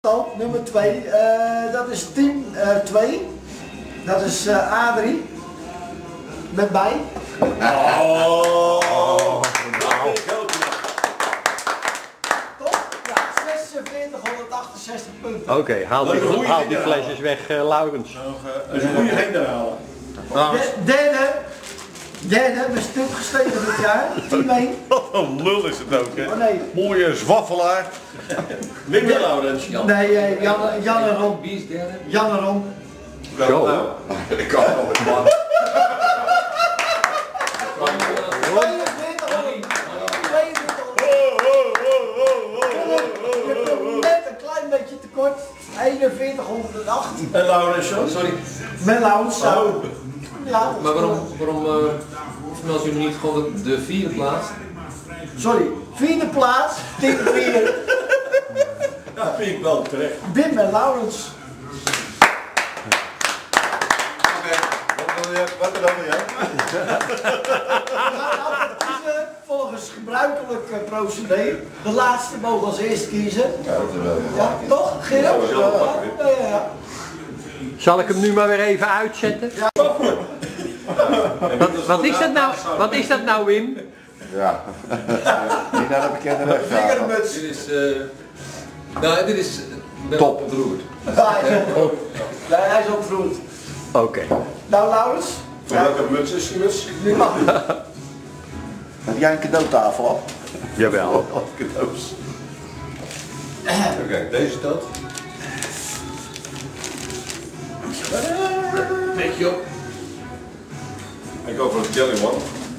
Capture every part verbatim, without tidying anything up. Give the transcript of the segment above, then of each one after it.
elftal, nummer twee. Uh, dat is team twee. Uh, dat is uh, Adrie. Met mij. Oh! Top? Ja, zesenveertighonderdachtenzestig punten. Oké, okay, haal, die, haal die flesjes weg, uh, Laurens. Dat is een goede heen halen. De, derde. Derde, we stuk gestegen dit jaar. team één. Wat een lul is het ook, hè? Oh nee. Mooie zwaffelaar. Minder Laurens. Nee, uh, Jan, Jan en Ron. Wie is derde? Jan en Ron. Zo. Ik kan het wel met man. Net een klein beetje tekort. eenenveertighonderdacht. En Laurens, sorry. Met Laurens. Oh. Ja. Maar waarom, waarom uh, vermeld u niet gewoon de vierde plaats? Sorry, vierde plaats, team vier. Ja, vind ik wel terecht. Wim en Laurens. Oké, wat wil je? Wat wil je? We gaan altijd kiezen volgens gebruikelijk uh, procedé. De laatste mogen als eerste kiezen. Ja, dat is wel. Ja, toch? Gerard? Ja, ja, ja, ja. Zal ik hem nu maar weer even uitzetten? Ja. Wat, wat, is dat nou, wat is dat nou, Wim? Ja, niet naar de bekende weg gaan. Vingermuts. Dit is, uh, nou, dit is uh, Top. ontroerd. Ja, nee, hij is ontroerd. Oké. Okay. Nou, Laurens? Voor welke muts is die muts? Nu mag het. Heb jij een cadeautafel op? Jawel. Oh, cadeaus. Oké, okay, deze dat. Petje op. Ik go voor de jelly one.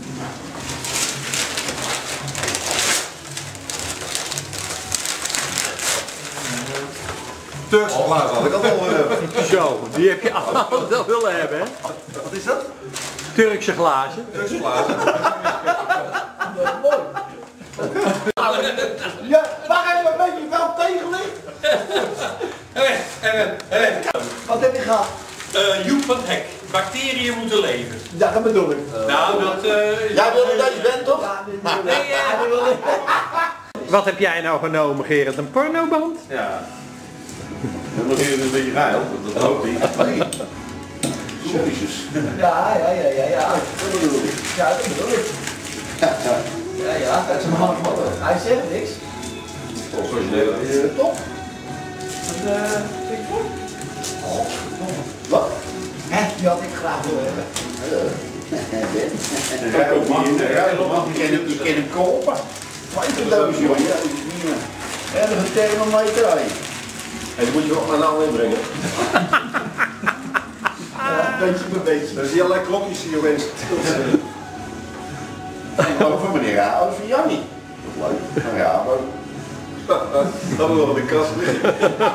Turkse glazen had ik al wel hebben. Zo, die heb je altijd willen hebben, hè? Wat is dat? Turkse glazen. Turkse glazen. Mooi. Ja, waar even een beetje wel tegen ligt. Wat heb je gehad? Uh, Joep van Hek. Bacteriën moeten leven. Ja, dat bedoel ik. Uh, nou, dat... Uh, Jij wilde dat je bent, toch? Ja, dit bedoel ik. Nee, ja, dat bedoel ik. Wat heb jij nou genomen, Gerard? Een pornoband? Ja. Dan moet je een beetje geil, dat loopt niet. Jezus. Ja, ja, ja, ja, ja. Dat bedoel ik. Ja, dat bedoel ik. Ja, ja, dat is een man. Hij zegt niks. Origineel. Top. Dat uh, vind ik goed. Godverdomme. Wat? Hè, die had ik graag willen hebben. Je kan hem kopen. Vijftig joh. En een thermometer uit. En die moet je ook maar nou inbrengen. Ja, beetje per beetje. Dan zie je allerlei klokjes die je wenst. Over meneer Rabo van Jannie. Leuk. Van Rabo. Dat moet wel in de kast liggen.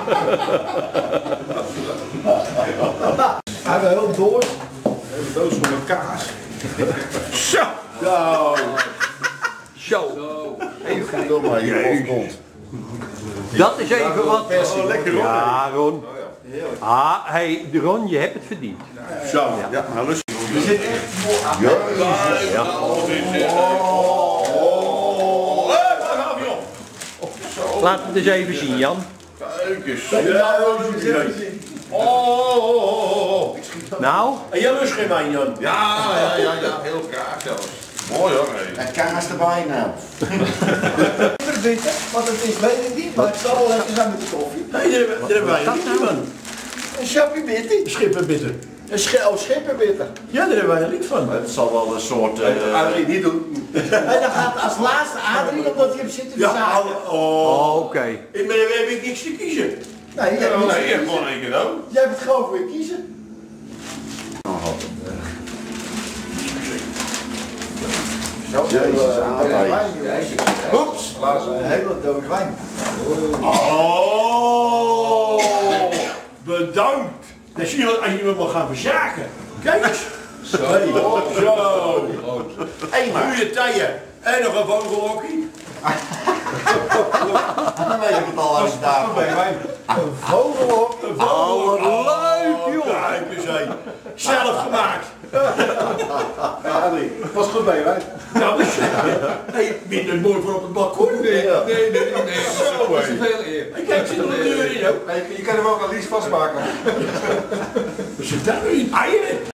Hij wil heel door. Een doos van mijn kaas. Zo! Zo. Zo! Even door maar hier komt. Dat is even wat... Oh, lekker hoor. Ja, Ron. Ah, hey, Ron, je hebt het verdiend. Zo. Ja, nou lust. Je zit echt voor. Ja. Laat het eens even zien, Jan. Kijk eens. Ja, Oh. Nou? En jij lust geen wijn, Jan? Ja, ja, ja, ja. Heel graag zelfs. Mooi hoor. En kaas erbij nou. bitter, wat het is weet ik niet, maar het zal wel lekker zijn met de koffie. Nee, daar hebben wij niet van. Een chappie bitter. Schippenbitter. Een sch oh, schippenbitter. Ja, daar hebben wij een lied van. Het zal wel een soort... Uh, Adrie, niet doen. En dan gaat als laatste Adrie, omdat hij hem zit te Ja, verzaken. oh. Oké. Okay. Ik ben heb ik niks te kiezen. Nee, jij hebt Oh, niks nee, te je hebt kiezen. gewoon één keer ook. Jij hebt het gewoon voor je kiezen. Zo, Jezus, Adrie. Oeps, een hele doos wijn. Oh, bedankt. Dan zie je wat als je me mag gaan verzaken. Kijk eens. Zo. Zo. Hé, maar. Goeie tijden. En nog een vogelhokkie. Dan weet ik het al uit daar. Een vogelhok. Een Oh, wat vogelhokkie. leuk, joh. Kijk eens Nee, zelf gemaakt. Ja, nee. Was goed bij je, hè? Nou, maar hey, vind je het mooi voor op het balkon? Nee, nee, nee, nee, nee. Zo, Dat is hé. te veel eer. Kijk, zit er een deur in, joh. Je kan hem ook aan Lies vastmaken. Wat zit daar nu in? Eieren?